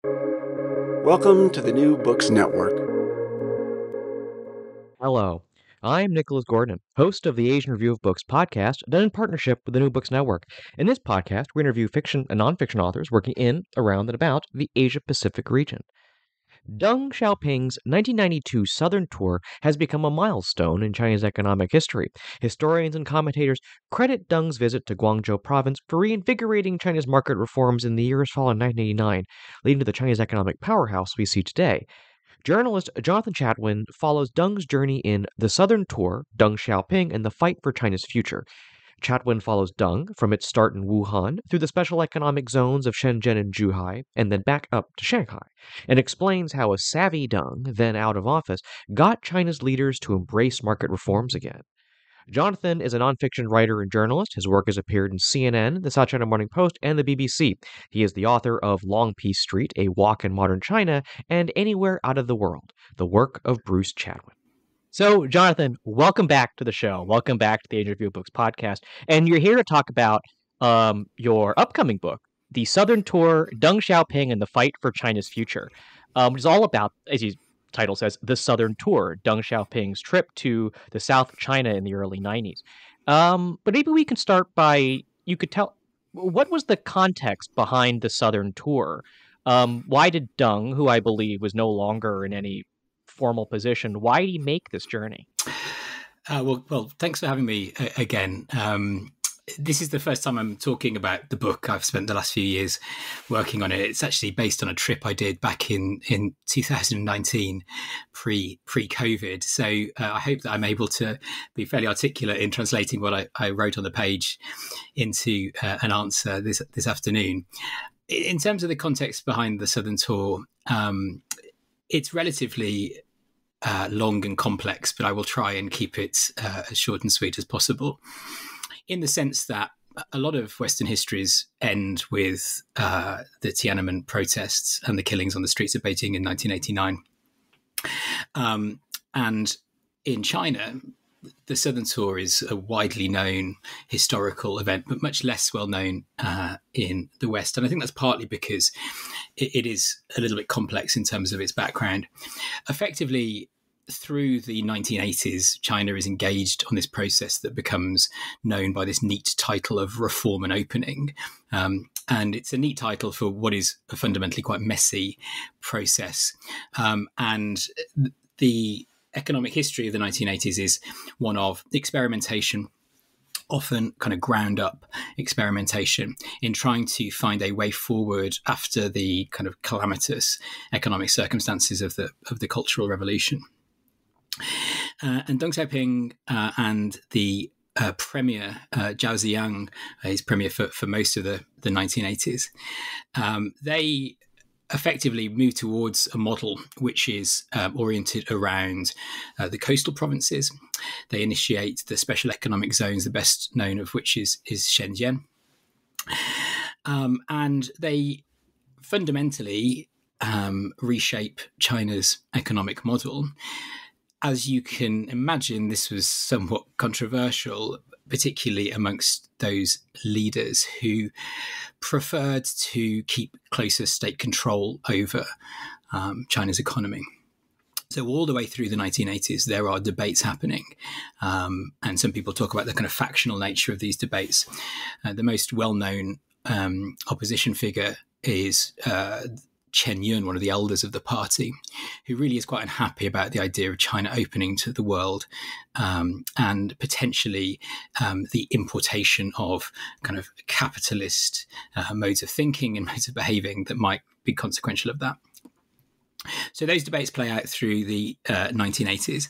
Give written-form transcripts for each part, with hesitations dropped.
Welcome to the New Books Network. Hello, I'm Nicholas Gordon, host of the Asian Review of Books podcast, done in partnership with the New Books Network. In this podcast, we interview fiction and nonfiction authors working in, around, and about the Asia-Pacific region. Deng Xiaoping's 1992 Southern Tour has become a milestone in China's economic history. Historians and commentators credit Deng's visit to Guangzhou Province for reinvigorating China's market reforms in the years following 1989, leading to the Chinese economic powerhouse we see today. Journalist Jonathan Chatwin follows Deng's journey in The Southern Tour, Deng Xiaoping, and the Fight for China's Future. Chatwin follows Deng from its start in Wuhan through the special economic zones of Shenzhen and Zhuhai, and then back up to Shanghai, and explains how a savvy Deng, then out of office, got China's leaders to embrace market reforms again. Jonathan is a nonfiction writer and journalist. His work has appeared in CNN, the South China Morning Post, and the BBC. He is the author of Long Peace Street, A Walk in Modern China, and Anywhere Out of the World, the work of Bruce Chatwin. So, Jonathan, welcome back to the show. Welcome back to the Asian Review of Books podcast. And you're here to talk about your upcoming book, The Southern Tour, Deng Xiaoping and the Fight for China's Future, which is all about, as his title says, The Southern Tour, Deng Xiaoping's trip to the South of China in the early 90s. But maybe we can start by, you could tell, what was the context behind the Southern Tour? Why did Deng, who I believe was no longer in any formal position, why did he make this journey? Well, thanks for having me again. This is the first time I'm talking about the book. I've spent the last few years working on it. It's actually based on a trip I did back in 2019, pre-COVID. So I hope that I'm able to be fairly articulate in translating what I wrote on the page into an answer this afternoon. In terms of the context behind the Southern Tour, it's relatively long and complex, but I will try and keep it as short and sweet as possible, in the sense that a lot of Western histories end with the Tiananmen protests and the killings on the streets of Beijing in 1989. And in China, the Southern Tour is a widely known historical event, but much less well known in the West. And I think that's partly because it is a little bit complex in terms of its background. Effectively, through the 1980s, China is engaged on this process that becomes known by this neat title of reform and opening. And it's a neat title for what is a fundamentally quite messy process. And the economic history of the 1980s is one of experimentation, often kind of ground up experimentation, in trying to find a way forward after the kind of calamitous economic circumstances of the Cultural Revolution. And Deng Xiaoping and the premier, Zhao Ziyang, he's premier for most of the 1980s, they effectively move towards a model which is oriented around the coastal provinces. They initiate the special economic zones, the best known of which is Shenzhen. And they fundamentally reshape China's economic model. As you can imagine, this was somewhat controversial, particularly amongst those leaders who preferred to keep closer state control over China's economy. So all the way through the 1980s, there are debates happening. And some people talk about the kind of factional nature of these debates. The most well-known opposition figure is Chen Yun, one of the elders of the party, who really is quite unhappy about the idea of China opening to the world and potentially the importation of kind of capitalist modes of thinking and modes of behaving that might be consequential of that. So those debates play out through the 1980s.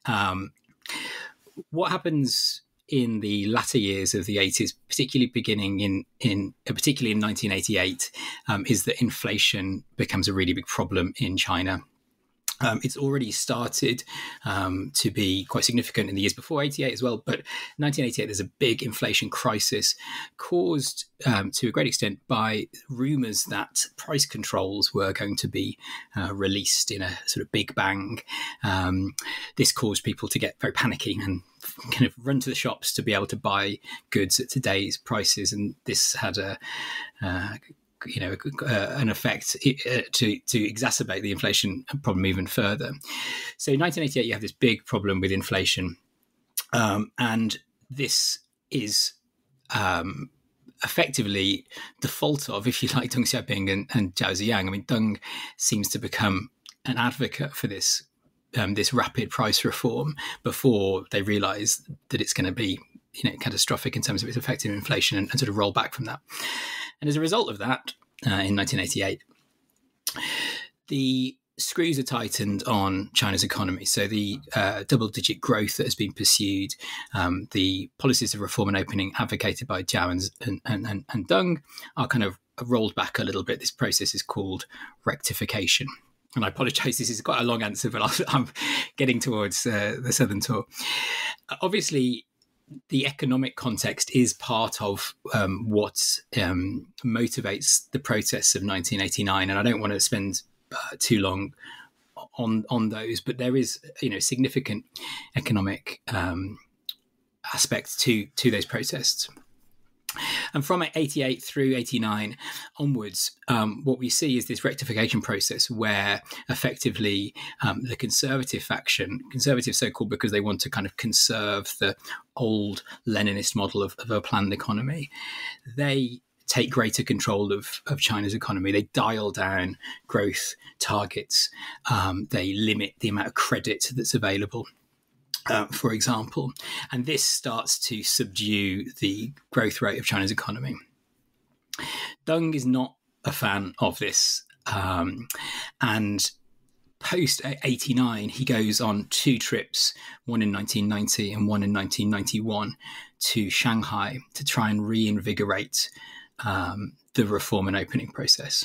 What happens in the latter years of the 80s, particularly beginning particularly in 1988, is that inflation becomes a really big problem in China. It's already started to be quite significant in the years before 88 as well. But 1988, there's a big inflation crisis caused to a great extent by rumours that price controls were going to be released in a sort of big bang. This caused people to get very panicky and kind of run to the shops to be able to buy goods at today's prices. And this had an effect to exacerbate the inflation problem even further. So in 1988, you have this big problem with inflation, and this is effectively the fault of, if you like, Deng Xiaoping and Zhao Ziyang. I mean, Deng seems to become an advocate for this rapid price reform before they realise that it's going to be catastrophic in terms of its effect on inflation, and sort of roll back from that. And as a result of that, in 1988, the screws are tightened on China's economy. So the double-digit growth that has been pursued, the policies of reform and opening advocated by Zhao and Deng are kind of rolled back a little bit. This process is called rectification. And I apologise, this is quite a long answer, but I'm getting towards the Southern Tour. Obviously, the economic context is part of what motivates the protests of 1989, and I don't want to spend too long on those, but there is significant economic aspects to those protests. And from 88 through 89 onwards, what we see is this rectification process where effectively the conservative faction, conservative so-called because they want to kind of conserve the old Leninist model of a planned economy, they take greater control of China's economy. They dial down growth targets. They limit the amount of credit that's available, for example. And this starts to subdue the growth rate of China's economy. Deng is not a fan of this. And post 89, he goes on 2 trips, one in 1990 and one in 1991, to Shanghai to try and reinvigorate the reform and opening process.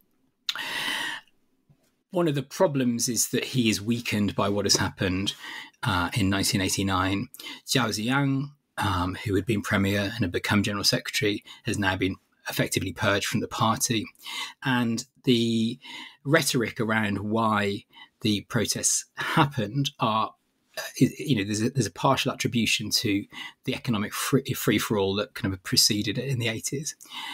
One of the problems is that he is weakened by what has happened in 1989. Zhao Ziyang, who had been premier and had become general secretary, has now been effectively purged from the party. And the rhetoric around why the protests happened are, there's a partial attribution to the economic free-for-all that kind of preceded it in the 80s.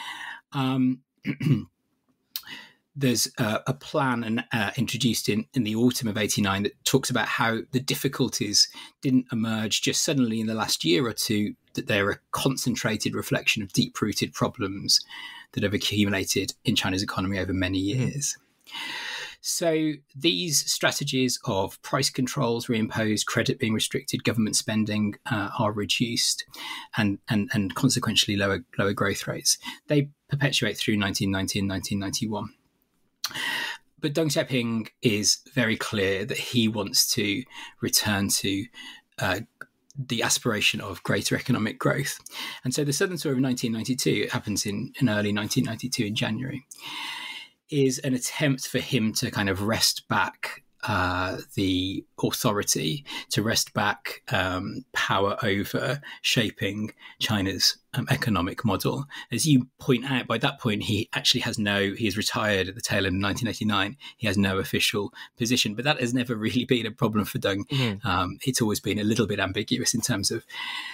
There's a plan introduced in the autumn of 89 that talks about how the difficulties didn't emerge just suddenly in the last year or two, that they're a concentrated reflection of deep-rooted problems that have accumulated in China's economy over many years. So these strategies of price controls reimposed, credit being restricted, government spending are reduced, and consequentially lower growth rates. They perpetuate through 1990 and 1991. But Deng Xiaoping is very clear that he wants to return to the aspiration of greater economic growth. And so the Southern Tour of 1992, it happens in early 1992 in January, is an attempt for him to kind of wrest back the authority, to wrest back power over shaping China's economic model. As you point out, by that point, he is retired at the tail end of 1989. He has no official position, but that has never really been a problem for Deng. Mm-hmm. It's always been a little bit ambiguous in terms of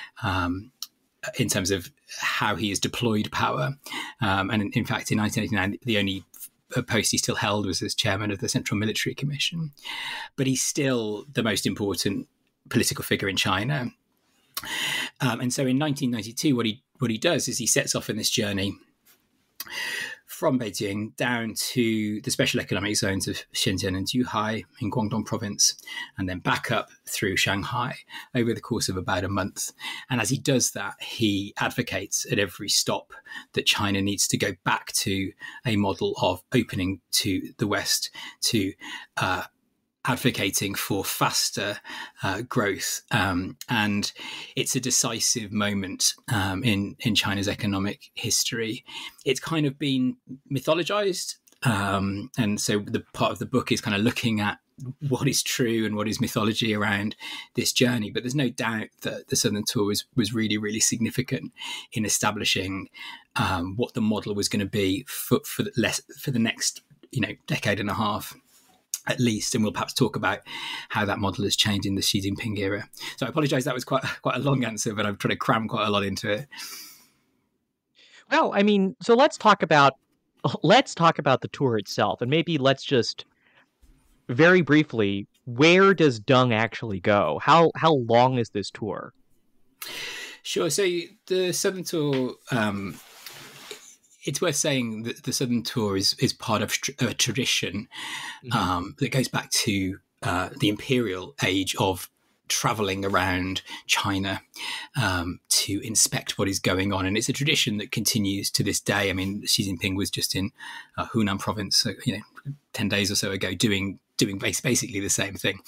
how he has deployed power. And in fact, in 1989, the only post he still held was as chairman of the Central Military Commission. But he's still the most important political figure in China. And so in 1992, what he does is he sets off in this journey from Beijing down to the special economic zones of Shenzhen and Zhuhai in Guangdong Province, and then back up through Shanghai over the course of about a month. And as he does that, he advocates at every stop that China needs to go back to a model of opening to the West, to advocating for faster growth. And it's a decisive moment in China's economic history. It's kind of been mythologized. And so the part of the book is kind of looking at what is true and what is mythology around this journey. But there's no doubt that the Southern Tour was really, really significant in establishing what the model was going to be for the next decade and a half, at least, and we'll perhaps talk about how that model has changed in the Xi Jinping era. So I apologise, that was quite a long answer, but I've tried to cram quite a lot into it. Well, I mean, so let's talk about let's talk about the tour itself, and maybe let's just very briefly, where does Deng actually go? How long is this tour? Sure. So the Southern Tour, it's worth saying that the Southern Tour is part of a tradition that goes back to the imperial age of traveling around China to inspect what is going on, and it's a tradition that continues to this day. I mean, Xi Jinping was just in Hunan Province, 10 days or so ago, doing basically the same thing.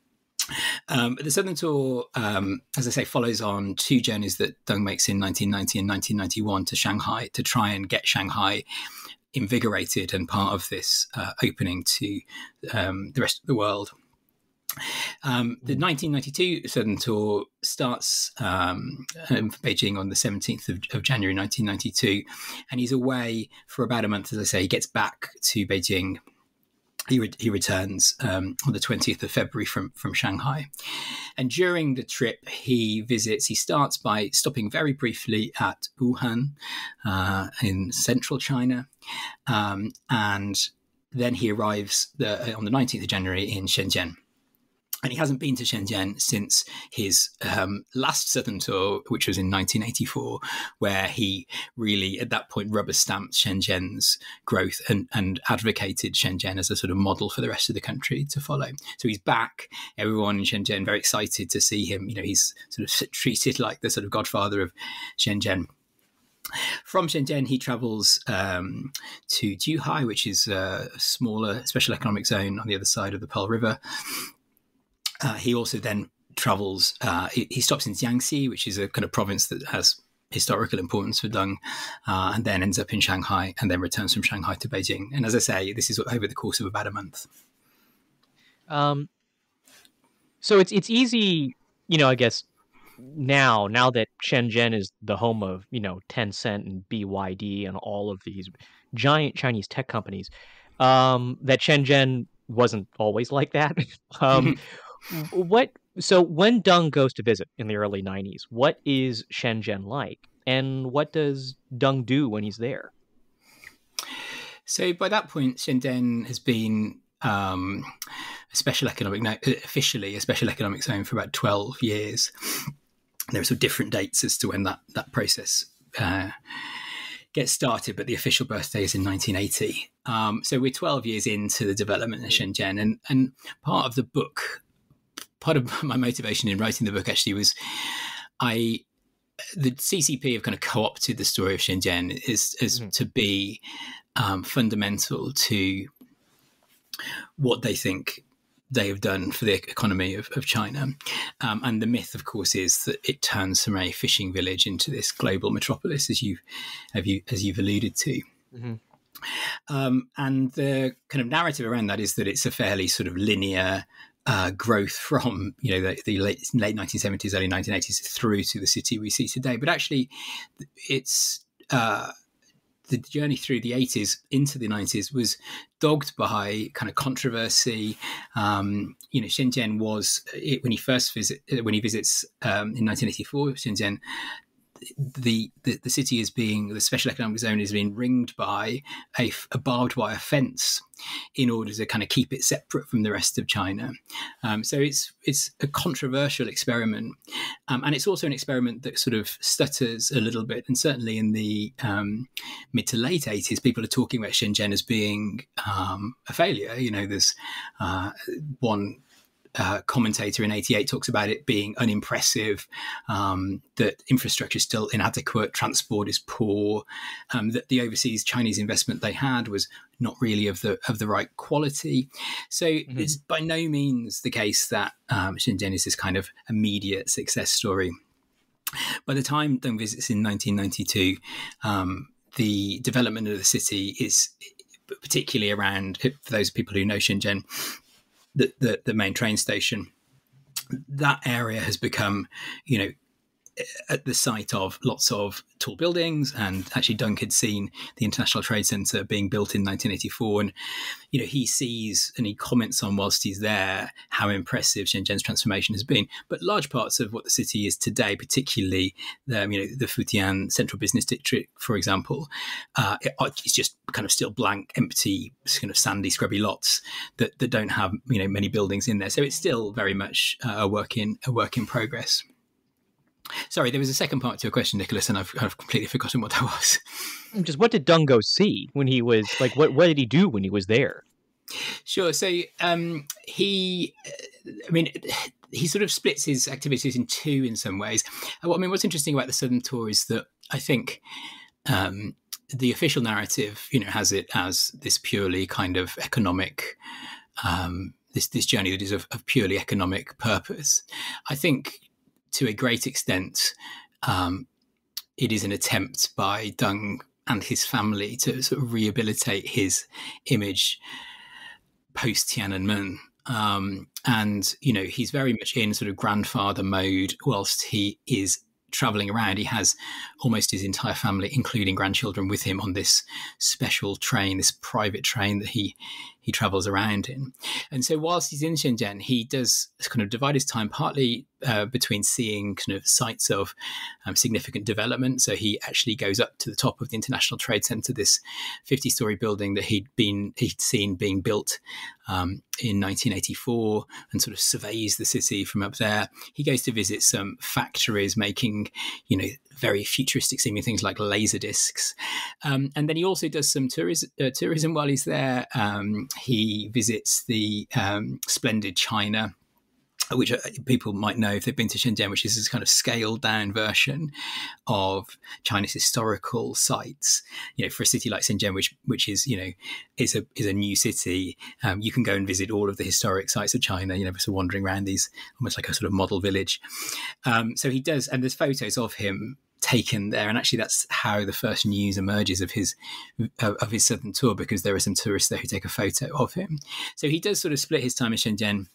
The Southern Tour, as I say, follows on two journeys that Deng makes in 1990 and 1991 to Shanghai to try and get Shanghai invigorated and part of this opening to the rest of the world. The 1992 Southern Tour starts in Beijing on the 17th of January 1992, and he's away for about a month. As I say, he gets back to Beijing. He returns on the 20th of February from Shanghai. And during the trip, he starts by stopping very briefly at Wuhan in central China. And then he arrives on the 19th of January in Shenzhen. And he hasn't been to Shenzhen since his last Southern Tour, which was in 1984, where he really, at that point, rubber-stamped Shenzhen's growth and advocated Shenzhen as a sort of model for the rest of the country to follow. So he's back. Everyone in Shenzhen very excited to see him. He's sort of treated like the sort of godfather of Shenzhen. From Shenzhen, he travels to Zhuhai, which is a smaller special economic zone on the other side of the Pearl River. He also then travels, he stops in Jiangxi, which is a kind of province that has historical importance for Deng, and then ends up in Shanghai and then returns from Shanghai to Beijing. And as I say, this is over the course of about a month. So it's easy, I guess, now that Shenzhen is the home of, Tencent and BYD and all of these giant Chinese tech companies, that Shenzhen wasn't always like that. So when Deng goes to visit in the early 90s, what is Shenzhen like? And what does Deng do when he's there? So by that point, Shenzhen has been officially a special economic zone for about 12 years. There are sort of different dates as to when that process gets started, but the official birthday is in 1980. So we're 12 years into the development of Shenzhen. And part of my motivation in writing the book actually was the CCP have kind of co-opted the story of Shenzhen as to be fundamental to what they think they have done for the economy of China. And the myth, of course, is that it turns from a fishing village into this global metropolis, as you've alluded to. And the kind of narrative around that is that it's a fairly sort of linear growth from the late 1970s, early 1980s through to the city we see today. But actually, it's the journey through the 80s into the 90s was dogged by kind of controversy. Shenzhen was when he visits in 1984, Shenzhen. The city the special economic zone is being ringed by a barbed wire fence in order to kind of keep it separate from the rest of China. So it's a controversial experiment, and it's also an experiment that sort of stutters a little bit. And certainly in the mid to late 80s, people are talking about Shenzhen as being a failure. There's one commentator in 88 talks about it being unimpressive, that infrastructure is still inadequate, transport is poor, that the overseas Chinese investment they had was not really of the right quality. So it's by no means the case that Shenzhen is this kind of immediate success story. By the time Deng visits in 1992, the development of the city is particularly around, for those people who know Shenzhen, the main train station. That area has become, at the site of lots of tall buildings. And actually, Deng had seen the International Trade Center being built in 1984. And, he sees and he comments on whilst he's there how impressive Shenzhen's transformation has been. But large parts of what the city is today, particularly the Futian Central Business District, for example, it's just kind of still blank, empty, kind of sandy, scrubby lots that don't have many buildings in there. So it's still very much a work in progress. Sorry, there was a second part to your question, Nicholas, and I've completely forgotten what that was. Just what did Deng go see when he was like? What did he do when he was there? Sure. So he sort of splits his activities in two in some ways. What's interesting about the Southern Tour is that I think the official narrative, has it as this purely kind of economic, this journey that is of purely economic purpose. I think, to a great extent, it is an attempt by Deng and his family to sort of rehabilitate his image post Tiananmen. And, he's very much in sort of grandfather mode whilst he is traveling around. He has almost his entire family, including grandchildren, with him on this special train, this private train that he travels around in. And so whilst he's in Shenzhen, he does kind of divide his time partly between seeing kind of sites of significant development. So he actually goes up to the top of the International Trade Center, this 50-story building that he'd seen being built in 1984, and sort of surveys the city from up there. He goes to visit some factories making, very futuristic seeming things like laser discs. And then he also does some tourism while he's there. He visits the splendid China, which people might know if they've been to Shenzhen, which is this kind of scaled down version of China's historical sites. For a city like Shenzhen, which is is a new city, you can go and visit all of the historic sites of China. So wandering around these almost like a sort of model village. So he does, and there's photos of him taken there, and actually that's how the first news emerges of his Southern Tour, because there are some tourists there who take a photo of him. So he does sort of split his time in Shenzhen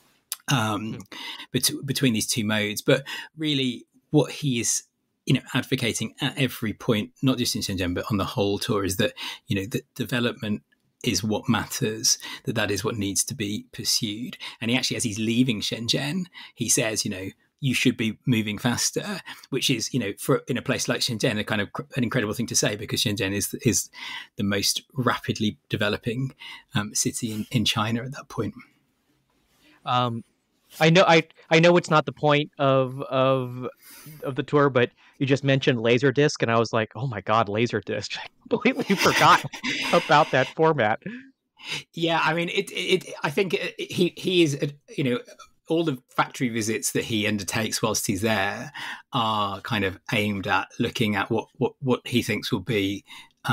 between these two modes, but really what he is advocating at every point, not just in Shenzhen but on the whole tour, is that that development is what matters, that is what needs to be pursued. And he actually, as he's leaving Shenzhen, he says you should be moving faster, which is, in a place like Shenzhen, a kind of an incredible thing to say, because Shenzhen is the most rapidly developing city in China at that point. I know it's not the point of the tour, but you just mentioned Laserdisc, and I was like, oh my God, Laserdisc! I completely forgot about that format. Yeah, I mean, I think he is, all the factory visits that he undertakes whilst he's there are kind of aimed at looking at what he thinks will be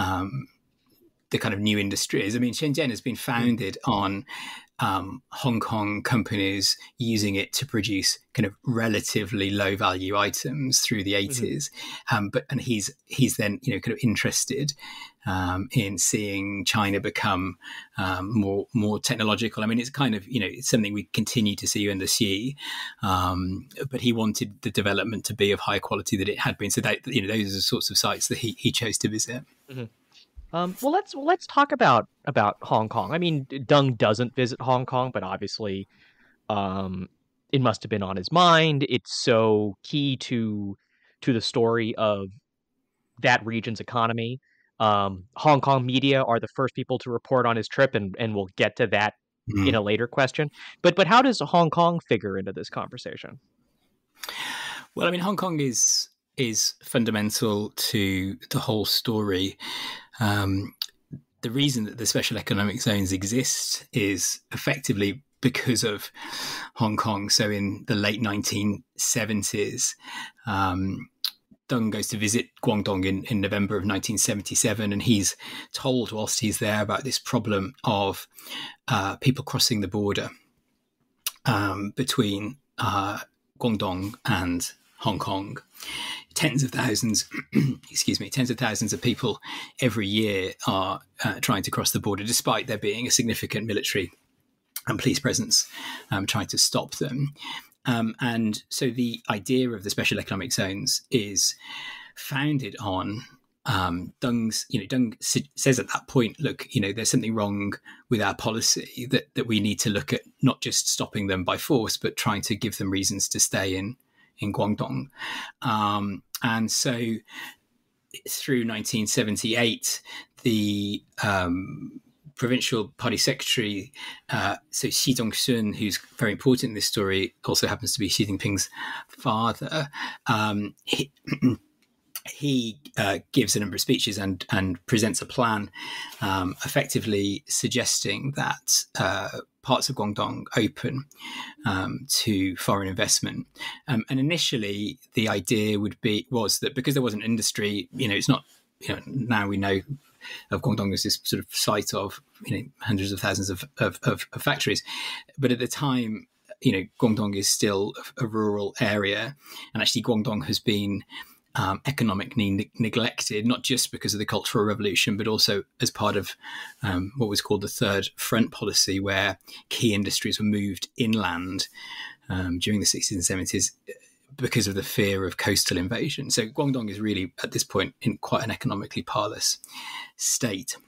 the kind of new industries. I mean, Shenzhen has been founded on Hong Kong companies using it to produce kind of relatively low value items through the 80s. And he's then, kind of interested in seeing China become more technological. I mean, it's kind of, it's something we continue to see in the Xi, but he wanted the development to be of high quality that it had been. So that, those are the sorts of sites that he chose to visit. Mm-hmm. Well, let's talk about Hong Kong. I mean, Deng doesn't visit Hong Kong, but obviously, it must have been on his mind. It's so key to the story of that region's economy. Hong Kong media are the first people to report on his trip, and we'll get to that in a later question. But how does Hong Kong figure into this conversation? Well, I mean, Hong Kong is fundamental to the whole story. The reason that the special economic zones exist is effectively because of Hong Kong. So in the late 1970s, Deng goes to visit Guangdong in November of 1977, and he's told whilst he's there about this problem of people crossing the border between Guangdong and Hong Kong. Tens of thousands of people every year are trying to cross the border, despite there being a significant military and police presence trying to stop them. And so the idea of the special economic zones is founded on Deng says at that point, look, there's something wrong with our policy that we need to look at, not just stopping them by force, but trying to give them reasons to stay in Guangdong. And so through 1978, the provincial party secretary, so Xi Dongxun, who's very important in this story, also happens to be Xi Jinping's father. He gives a number of speeches and presents a plan, effectively suggesting that parts of Guangdong open to foreign investment. And initially, the idea was that because there was an industry, it's not, now we know of Guangdong as this sort of site of hundreds of thousands of factories, but at the time, Guangdong is still a rural area, and actually Guangdong has been economically neglected, not just because of the Cultural Revolution, but also as part of what was called the Third Front policy, where key industries were moved inland during the 60s and 70s because of the fear of coastal invasion. So Guangdong is really, at this point, in quite an economically parlous state.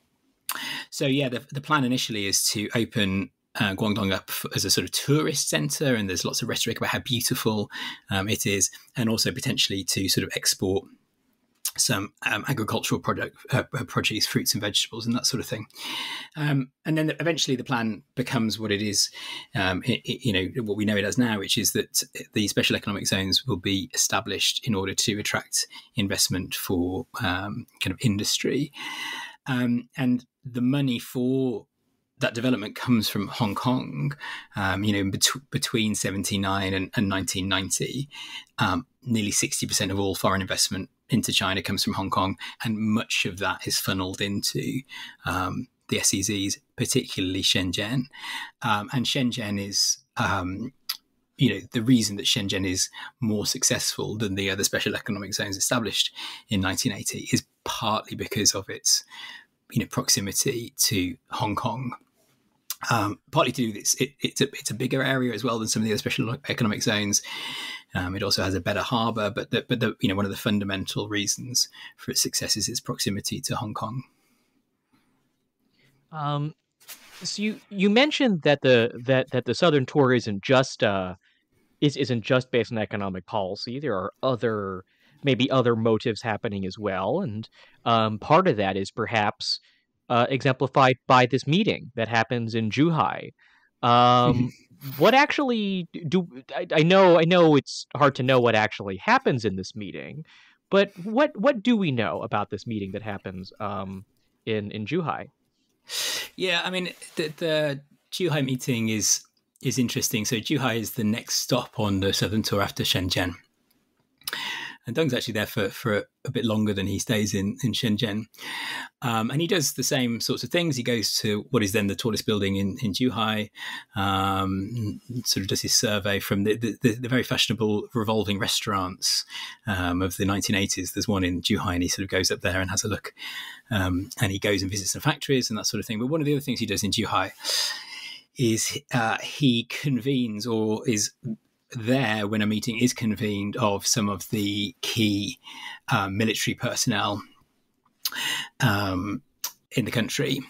So yeah, the plan initially is to open Guangdong up as a sort of tourist centre, and there's lots of rhetoric about how beautiful it is, and also potentially to sort of export some agricultural produce, fruits and vegetables, and that sort of thing. And then eventually the plan becomes what it is, what we know it as now, which is that the special economic zones will be established in order to attract investment for kind of industry. And the money for that development comes from Hong Kong, between 79 and 1990. Nearly 60% of all foreign investment into China comes from Hong Kong, and much of that is funneled into the SEZs, particularly Shenzhen. And Shenzhen is, the reason that Shenzhen is more successful than the other special economic zones established in 1980 is partly because of its proximity to Hong Kong. Partly to do this, it's a bigger area as well than some of the other special economic zones. It also has a better harbour, but one of the fundamental reasons for its success is its proximity to Hong Kong. So you mentioned that the Southern Tour isn't just based on economic policy. There are maybe other motives happening as well, and part of that is perhaps exemplified by this meeting that happens in Zhuhai. What actually I know it's hard to know what actually happens in this meeting, but what do we know about this meeting that happens in Zhuhai? Yeah, I mean, the Zhuhai meeting is interesting. So Zhuhai is the next stop on the Southern Tour after Shenzhen. And Deng's actually there for a bit longer than he stays in Shenzhen. And he does the same sorts of things. He goes to what is then the tallest building in Zhuhai, sort of does his survey from the very fashionable revolving restaurants of the 1980s. There's one in Zhuhai, and he sort of goes up there and has a look. And he goes and visits some factories and that sort of thing. But one of the other things he does in Zhuhai is he convenes, or is there when a meeting is convened, of some of the key military personnel in the country.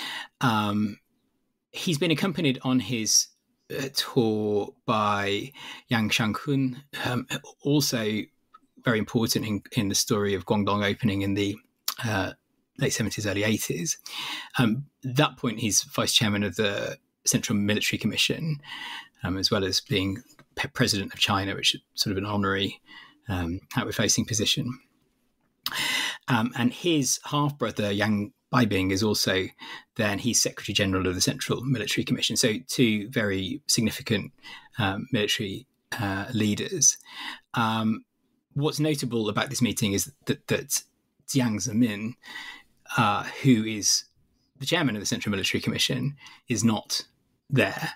He's been accompanied on his tour by Yang Shangkun, also very important in the story of Guangdong opening in the late 70s, early 80s. At that point, he's vice chairman of the Central Military Commission, as well as being president of China, which is sort of an honorary outward-facing position. And his half-brother, Yang Baibing, is also there, and he's Secretary General of the Central Military Commission. So two very significant military leaders. What's notable about this meeting is that Jiang Zemin, who is the chairman of the Central Military Commission, is not there.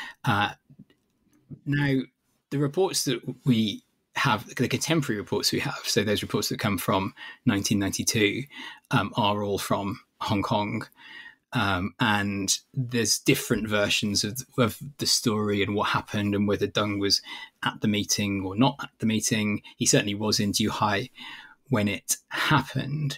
Now, the reports that we have, the contemporary reports we have, so those reports that come from 1992, are all from Hong Kong. and there's different versions of the story and what happened and whether Deng was at the meeting or not at the meeting. He certainly was in Zhuhai when it happened.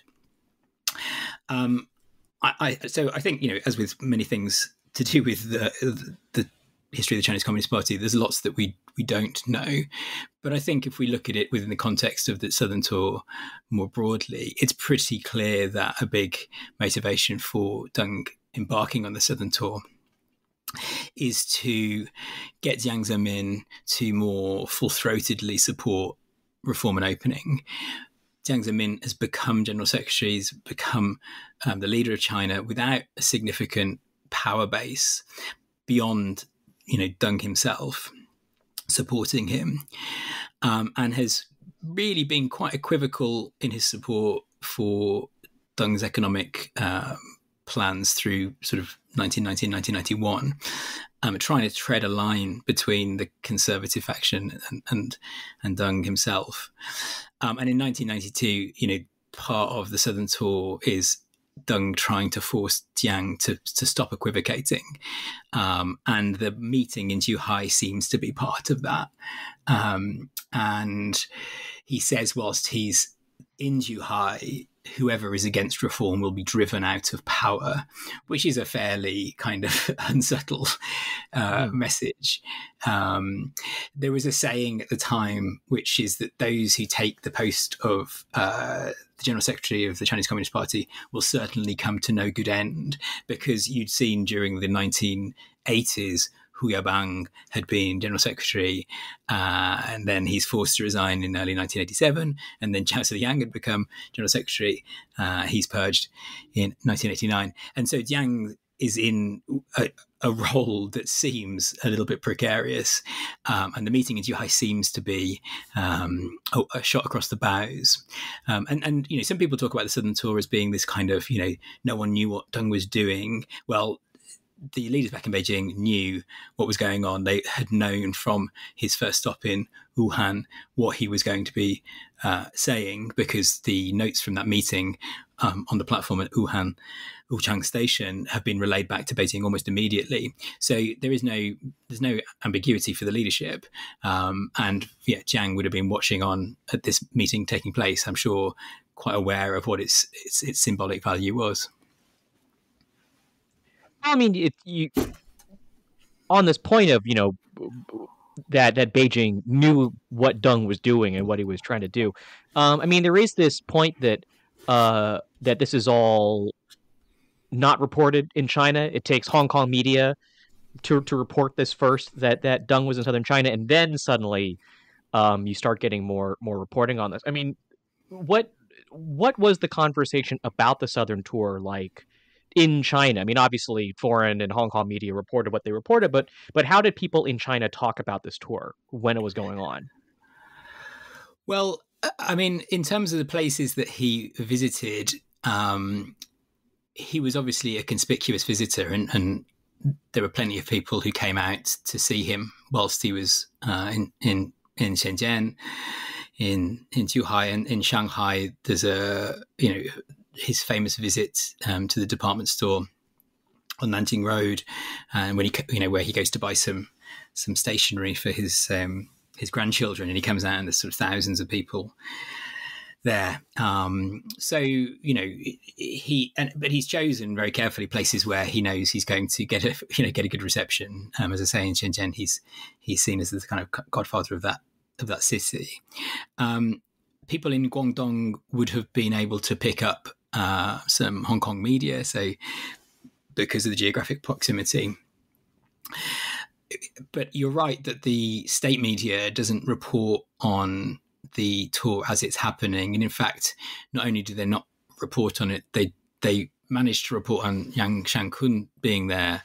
So I think, as with many things to do with the history of the Chinese Communist Party, there's lots that we don't know. But I think if we look at it within the context of the Southern Tour more broadly, it's pretty clear that a big motivation for Deng embarking on the Southern Tour is to get Jiang Zemin to more full-throatedly support reform and opening. Jiang Zemin has become General Secretary, has become the leader of China without a significant power base beyond, Deng himself supporting him, and has really been quite equivocal in his support for Deng's economic plans through sort of 1990 and 1991, trying to tread a line between the conservative faction and Deng himself. And in 1992, part of the Southern Tour is Deng trying to force Jiang to stop equivocating. And the meeting in Zhuhai seems to be part of that. And he says whilst he's in Zhuhai, whoever is against reform will be driven out of power, which is a fairly kind of unsubtle message. There was a saying at the time, which is that those who take the post of the General Secretary of the Chinese Communist Party will certainly come to no good end, because you'd seen during the 1980s, Hu Yaobang had been General Secretary, and then he's forced to resign in early 1987, and then Zhao Ziyang had become General Secretary. He's purged in 1989. And so Jiang is in a role that seems a little bit precarious, and the meeting in Zhuhai seems to be a shot across the bows. And some people talk about the Southern Tour as being this kind of, no one knew what Deng was doing. Well, the leaders back in Beijing knew what was going on. They had known from his first stop in Wuhan what he was going to be saying, because the notes from that meeting on the platform at Wuchang Station have been relayed back to Beijing almost immediately. So there's no ambiguity for the leadership. Jiang would have been watching on at this meeting taking place, I'm sure, quite aware of what its symbolic value was. I mean, on this point of, that Beijing knew what Deng was doing and what he was trying to do. I mean, there is this point that this is all not reported in China. It takes Hong Kong media to report this first, that Deng was in southern China, and then suddenly you start getting more reporting on this. I mean, what was the conversation about the Southern Tour like in China? I mean, obviously foreign and Hong Kong media reported what they reported, but how did people in China talk about this tour when it was going on? Well, I mean, in terms of the places that he visited, he was obviously a conspicuous visitor, and there were plenty of people who came out to see him whilst he was in Shenzhen, in Zhuhai, and in Shanghai. There's his famous visit to the department store on Nanjing Road, and when where he goes to buy some stationery for his grandchildren, and he comes out and there's sort of thousands of people there. So but he's chosen very carefully places where he knows he's going to get a good reception. As I say, in Shenzhen, he's seen as the kind of godfather of that city. People in Guangdong would have been able to pick up some Hong Kong media, so because of the geographic proximity. But you're right that the state media doesn't report on the tour as it's happening. And in fact, not only do they not report on it, they managed to report on Yang Shankun being there,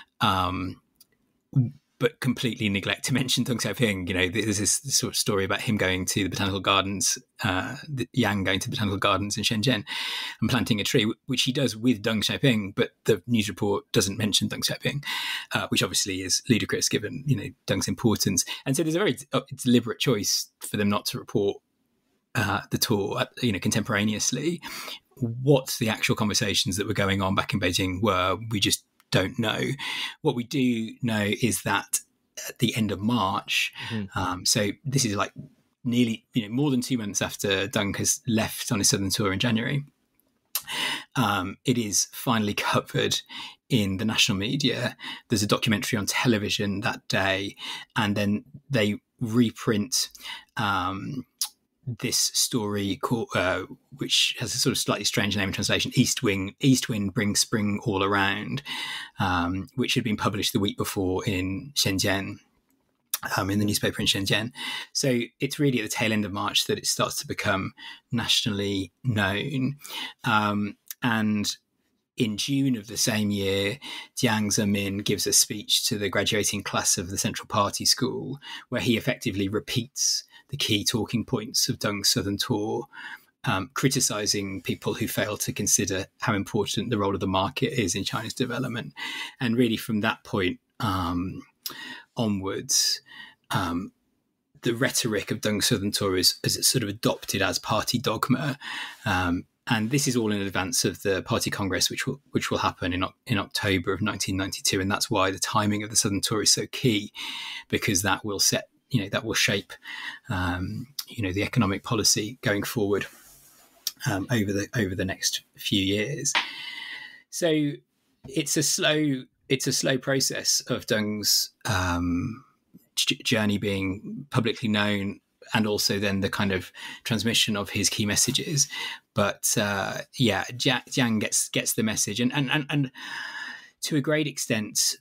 but completely neglect to mention Deng Xiaoping. There's this sort of story about him going to the botanical gardens, Yang going to the botanical gardens in Shenzhen and planting a tree, which he does with Deng Xiaoping, but the news report doesn't mention Deng Xiaoping, which obviously is ludicrous given, Deng's importance. And so there's a very deliberate choice for them not to report the tour, contemporaneously. what the actual conversations that were going on back in Beijing were, we just don't know. What we do know is that at the end of March, so this is like nearly, more than 2 months after Deng has left on his southern tour in January, it is finally covered in the national media. There's a documentary on television that day, and then they reprint this story called, which has a sort of slightly strange name in translation, East Wind Brings Spring All Around, which had been published the week before in Shenzhen, in the newspaper in Shenzhen. So it's really at the tail end of March that it starts to become nationally known. And in June of the same year, Jiang Zemin gives a speech to the graduating class of the Central Party School, where he effectively repeats the key talking points of Deng's Southern Tour, criticizing people who fail to consider how important the role of the market is in China's development. And really from that point onwards, the rhetoric of Deng's Southern Tour is sort of adopted as party dogma. And this is all in advance of the Party Congress, which will happen in October of 1992, and that's why the timing of the Southern Tour is so key, because that will set, that will shape, the economic policy going forward over the next few years. So it's a slow process of Deng's journey being publicly known, and also then the kind of transmission of his key messages. But Jiang gets the message, and to a great extent,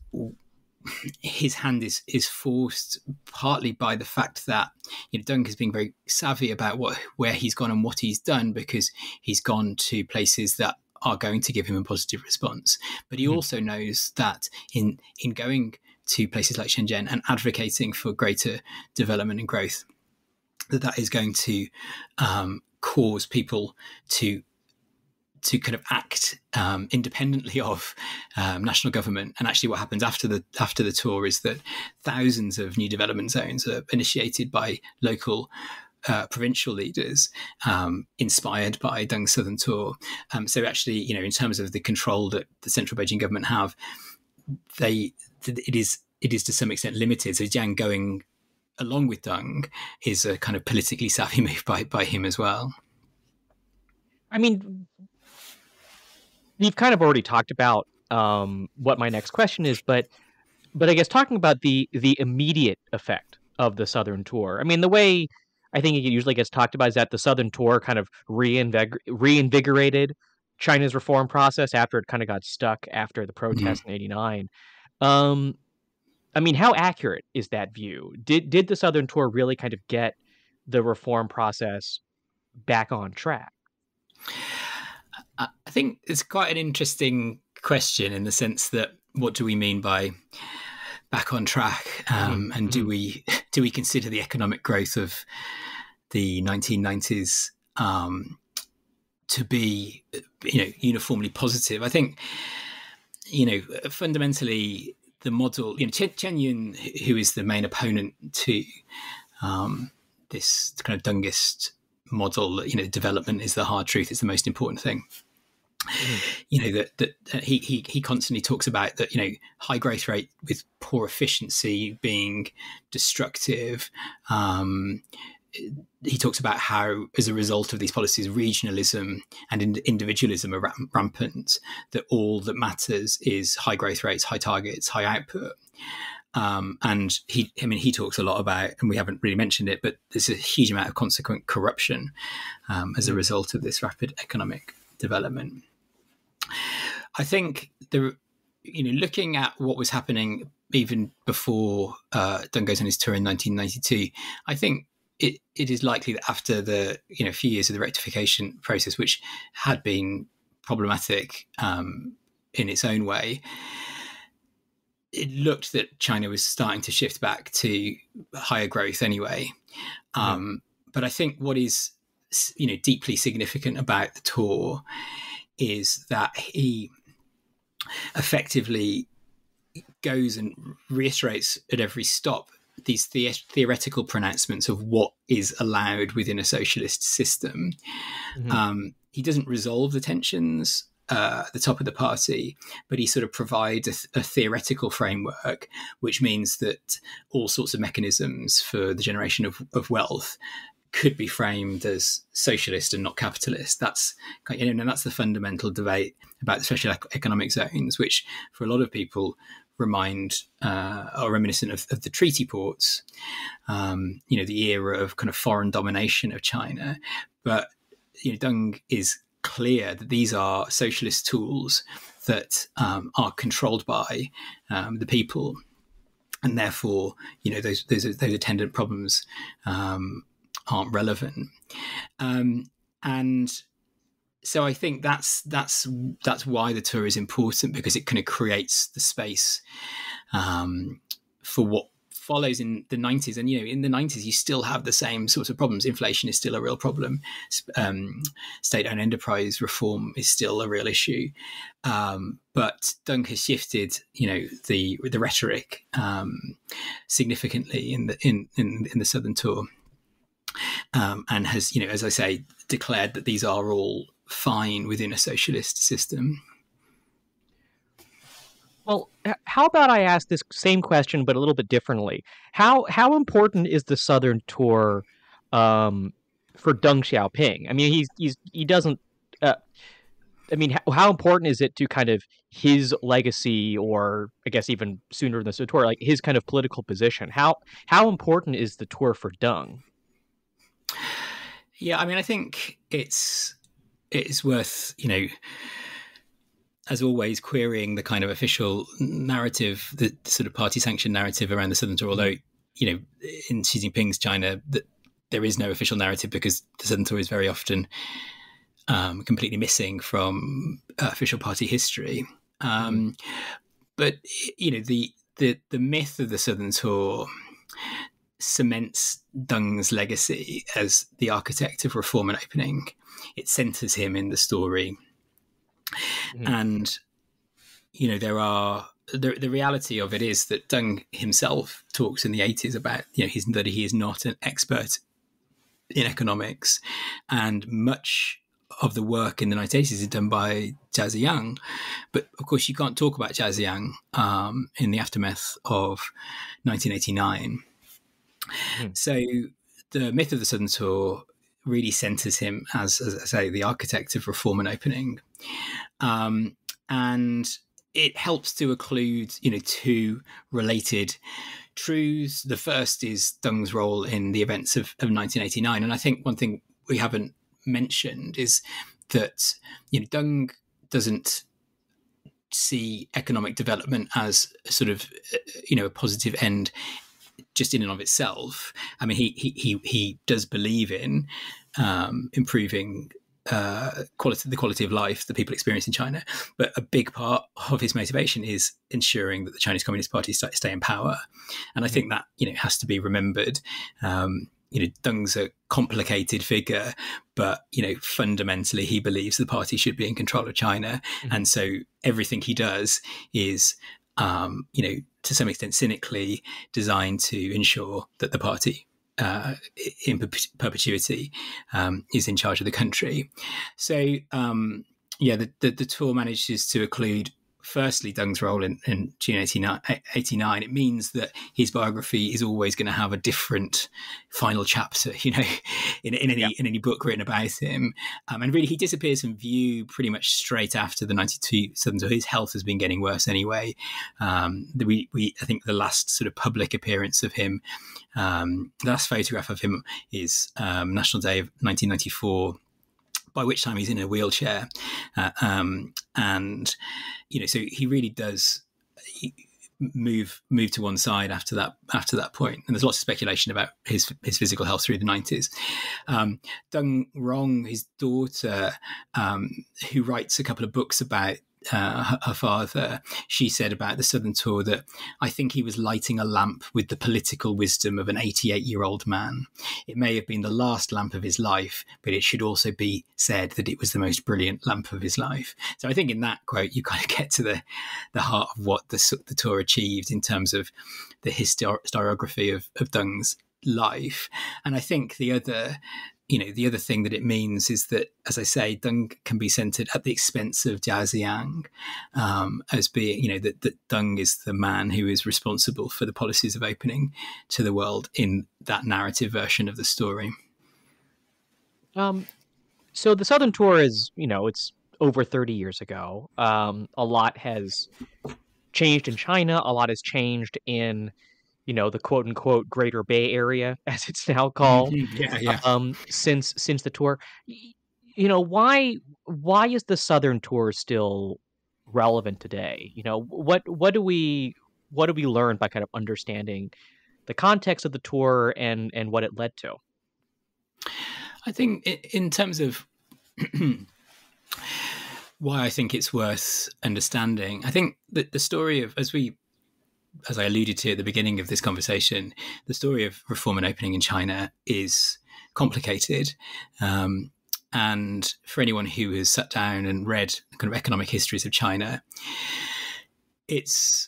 his hand is forced partly by the fact that Deng has been very savvy about where he's gone and what he's done, because he's gone to places that are going to give him a positive response. But he also knows that in going to places like Shenzhen and advocating for greater development and growth, that is going to cause people to kind of act independently of national government. And actually what happens after the tour is that thousands of new development zones are initiated by local provincial leaders, inspired by Deng's Southern Tour. So actually, in terms of the control that the central Beijing government have, it is to some extent limited. So Jiang going along with Deng is a kind of politically savvy move by him as well. I mean, you've kind of already talked about what my next question is, but I guess talking about the immediate effect of the Southern Tour. I mean, the way I think it usually gets talked about is that the Southern Tour kind of reinvigorated China's reform process after it kind of got stuck after the protests in '89. I mean, how accurate is that view? Did the Southern Tour really kind of get the reform process back on track? I think it's quite an interesting question, in the sense that what do we mean by back on track, and do we consider the economic growth of the 1990s to be uniformly positive? I think fundamentally the model, Chen Yun, who is the main opponent to this kind of Dengist model, development is the hard truth, it's the most important thing. That he constantly talks about that, high growth rate with poor efficiency being destructive. He talks about how, as a result of these policies, regionalism and individualism are rampant, that all that matters is high growth rates, high targets, high output. And he talks a lot about, and we haven't really mentioned it, but there's a huge amount of consequent corruption as a result of this rapid economic development. I think looking at what was happening even before Deng goes on his tour in 1992, I think it is likely that after the few years of the rectification process, which had been problematic in its own way, it looked that China was starting to shift back to higher growth anyway. But I think what is deeply significant about the tour is that he effectively goes and reiterates at every stop these theoretical pronouncements of what is allowed within a socialist system. he doesn't resolve the tensions at the top of the party, but he sort of provides a theoretical framework, which means that all sorts of mechanisms for the generation of wealth could be framed as socialist and not capitalist. That's, and that's the fundamental debate about the special economic zones, which for a lot of people are reminiscent of the treaty ports, the era of kind of foreign domination of China. But Deng is clear that these are socialist tools that are controlled by the people, and therefore those attendant problems aren't relevant. And so I think that's why the tour is important, because it kind of creates the space for what follows in the 90s. And in the 90s you still have the same sorts of problems. Inflation is still a real problem. State-owned enterprise reform is still a real issue. But Deng has shifted the rhetoric significantly in the Southern Tour. And has, as I say, declared that these are all fine within a socialist system. Well, how about I ask this same question, but a little bit differently? How important is the Southern Tour for Deng Xiaoping? I mean, he doesn't. How important is it to kind of his legacy, or I guess even sooner than the tour, like his kind of political position? How important is the tour for Deng? Yeah, I think it's worth, as always, querying the kind of official narrative, the sort of party-sanctioned narrative around the Southern Tour. Although, in Xi Jinping's China, that there is no official narrative, because the Southern Tour is very often completely missing from official party history. But the myth of the Southern Tour cements Deng's legacy as the architect of reform and opening. It centers him in the story. And the reality of it is that Deng himself talks in the 80s about that he is not an expert in economics, and much of the work in the 1980s is done by Jia Ziyang. But of course you can't talk about Jia Ziyang in the aftermath of 1989. So the myth of the Southern Tour really centers him as I say, the architect of reform and opening. And it helps to occlude, two related truths. The first is Deng's role in the events of 1989. And I think one thing we haven't mentioned is that, Deng doesn't see economic development as a sort of, a positive end just in and of itself. I mean, he does believe in improving the quality of life that people experience in China, but a big part of his motivation is ensuring that the Chinese Communist Party stay in power. And I think that has to be remembered. Deng's a complicated figure, but fundamentally he believes the party should be in control of China, and so everything he does is to some extent cynically designed to ensure that the party in perpetuity is in charge of the country. So the tour manages to occlude firstly Deng's role in June 89. It means that his biography is always going to have a different final chapter, in any book written about him. And really, he disappears from view pretty much straight after the 92 Southern Tour. His health has been getting worse anyway. I think the last sort of public appearance of him, the last photograph of him is National Day of 1994. By which time he's in a wheelchair, and so he really does move to one side after that point. And there's lots of speculation about his physical health through the 90s. Deng Rong, his daughter, who writes a couple of books about her father, she said about the Southern Tour that I think he was lighting a lamp with the political wisdom of an 88-year-old man. It may have been the last lamp of his life, but it should also be said that it was the most brilliant lamp of his life. So I think in that quote you kind of get to the heart of what the tour achieved in terms of the historiography of Deng's life. And I think the other the other thing that it means is that, as I say, Deng can be centered at the expense of Jiaxiang, as being, that Deng is the man who is responsible for the policies of opening to the world in that narrative version of the story. So the Southern Tour is, it's over 30 years ago. A lot has changed in China. A lot has changed in, the quote unquote Greater Bay Area, as it's now called. Yeah. Since the tour, why is the Southern Tour still relevant today? What do we learn by kind of understanding the context of the tour and what it led to? I think in terms of why I think it's worth understanding, I think that the story of, as I alluded to at the beginning of this conversation, the story of reform and opening in China is complicated. And for anyone who has sat down and read kind of economic histories of China, it's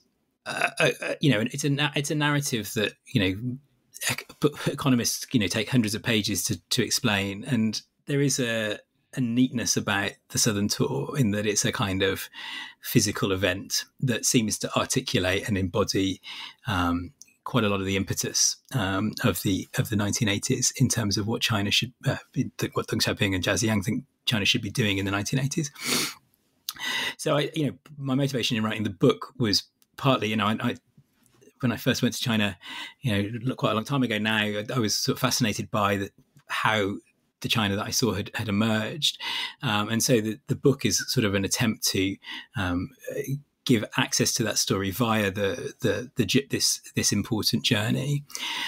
it's a narrative that economists take hundreds of pages to explain, and there is a neatness about the Southern Tour in that it's a kind of physical event that seems to articulate and embody quite a lot of the impetus of the 1980s in terms of what China should, what Deng Xiaoping and Jiaxiang think China should be doing in the 1980s. So my motivation in writing the book was partly, when I first went to China, quite a long time ago now, I was sort of fascinated by how the China that I saw had emerged. And so the book is sort of an attempt to give access to that story via this important journey.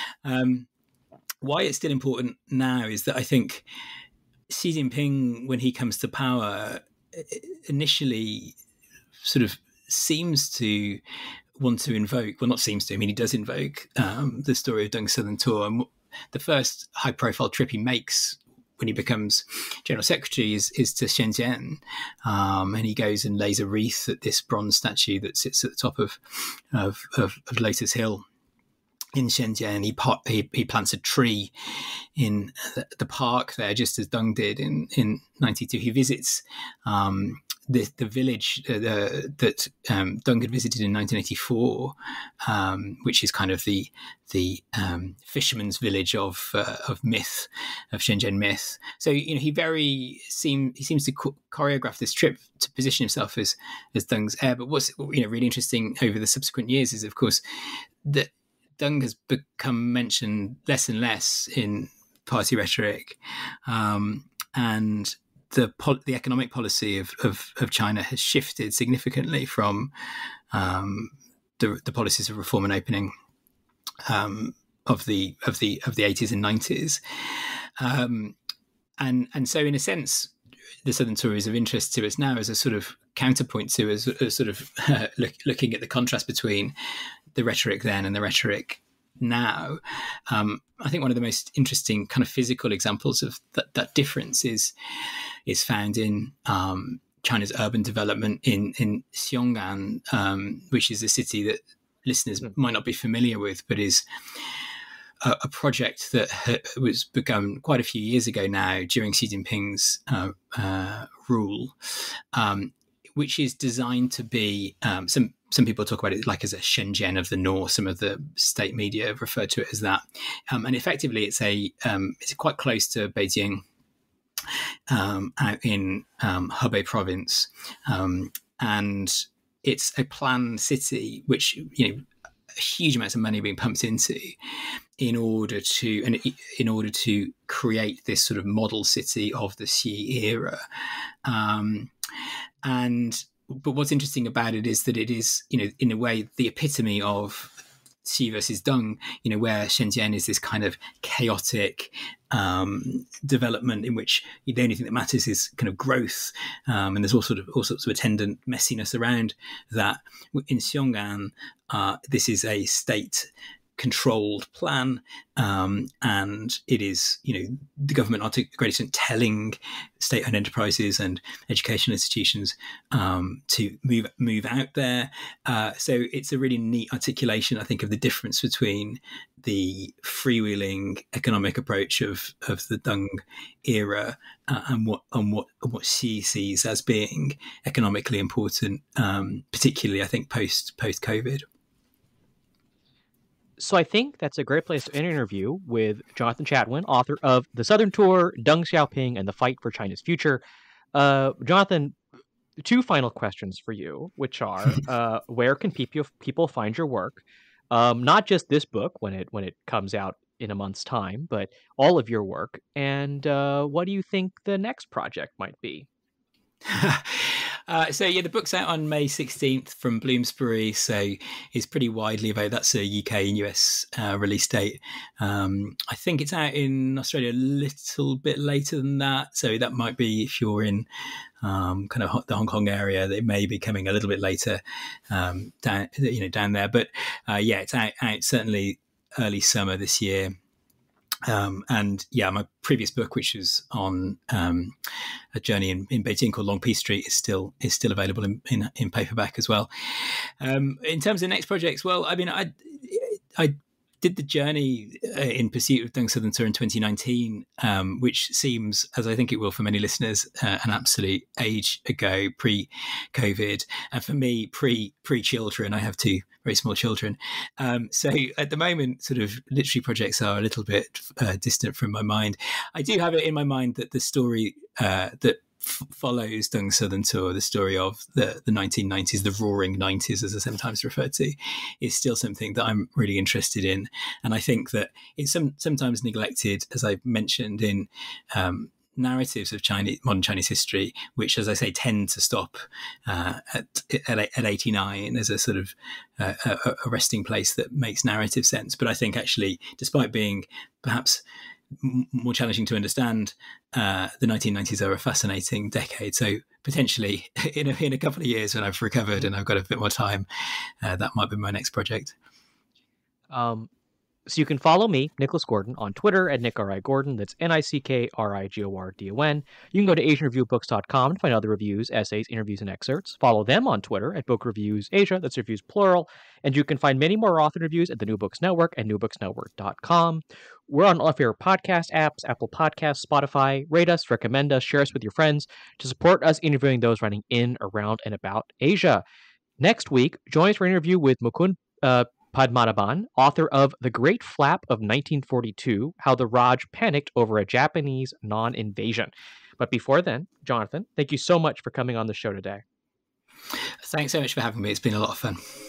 Why it's still important now is that I think Xi Jinping, when he comes to power, initially sort of seems to want to invoke, well, not seems to, I mean, he does invoke the story of Deng's Southern Tour. And the first high-profile trip he makes when he becomes General Secretary is to Shenzhen. And he goes and lays a wreath at this bronze statue that sits at the top of Lotus Hill in Shenzhen. He plants a tree in the park there, just as Deng did in 92. He visits the village that Deng had visited in 1984, which is kind of the fisherman's village of myth, of Shenzhen myth. So he seems to choreograph this trip to position himself as Deng's heir. But what's really interesting over the subsequent years is, of course, that Deng has become mentioned less and less in party rhetoric, and the economic policy of China has shifted significantly from the policies of reform and opening of the 80s and 90s, and so in a sense, the Southern Tour is of interest to us now as a sort of counterpoint to as sort of looking at the contrast between the rhetoric then and the rhetoric now. I think one of the most interesting kind of physical examples of that difference is found in China's urban development in Xiong'an, which is a city that listeners might not be familiar with, but is a project that was begun quite a few years ago now during Xi Jinping's rule, which is designed to be some people talk about it like as a Shenzhen of the North. Some of the state media refer to it as that, and effectively it's quite close to Beijing, out in Hebei Province, and it's a planned city which huge amounts of money being pumped into in order to create this sort of model city of the Xi era, But what's interesting about it is that it is, in a way, the epitome of Xi versus Deng, where Shenzhen is this kind of chaotic development in which the only thing that matters is kind of growth, and there's all sorts of attendant messiness around that. In Xiong'an, this is a state controlled plan, and it is, the government are to a great extent telling state-owned enterprises and educational institutions to move out there. So it's a really neat articulation, I think, of the difference between the freewheeling economic approach of the Deng era and what Xi sees as being economically important, particularly, I think, post COVID. So I think that's a great place to end an interview with Jonathan Chatwin, author of The Southern Tour, Deng Xiaoping, and the Fight for China's Future. Jonathan, two final questions for you, which are where can people find your work? Not just this book when it comes out in a month's time, but all of your work. And what do you think the next project might be? So the book's out on May 16th from Bloomsbury, so it's pretty widely available. That's a UK and US release date. I think it's out in Australia a little bit later than that, so that might be, if you're in kind of the Hong Kong area, it may be coming a little bit later down there. But it's out certainly early summer this year. My previous book, which was on a journey in Beijing called Long Peace Street, is still available in paperback as well. In terms of next projects, well, I mean, I did the journey in pursuit of Deng Southern Tour in 2019, which seems, as I think it will for many listeners, an absolute age ago, pre-COVID, and for me, pre-children. I have two very small children, so at the moment, sort of literary projects are a little bit distant from my mind. I do have it in my mind that the story that follows Deng Southern Tour, the story of the 1990s, the roaring 90s, as I sometimes refer to, is still something that I'm really interested in. And I think that it's sometimes neglected, as I've mentioned, in narratives of modern Chinese history, which, as I say, tend to stop at 89 as a sort of a resting place that makes narrative sense. But I think actually, despite being perhaps more challenging to understand, the 1990s are a fascinating decade. So potentially in a couple of years, when I've recovered and I've got a bit more time, that might be my next project. So you can follow me, Nicholas Gordon, on Twitter at NickRIGordon. That's NickRigordon. You can go to AsianReviewBooks.com to find other reviews, essays, interviews, and excerpts. Follow them on Twitter at Book Reviews Asia. That's reviews plural. And you can find many more author reviews at the New Books Network at newbooksnetwork.com. We're on all of your podcast apps, Apple Podcasts, Spotify. Rate us, recommend us, share us with your friends to support us interviewing those writing in, around, and about Asia. Next week, join us for an interview with Mukund Padmanabhan, author of The Great Flap of 1942, How the Raj Panicked Over a Japanese Non-Invasion. But before then, Jonathan, thank you so much for coming on the show today. Thanks so much for having me. It's been a lot of fun.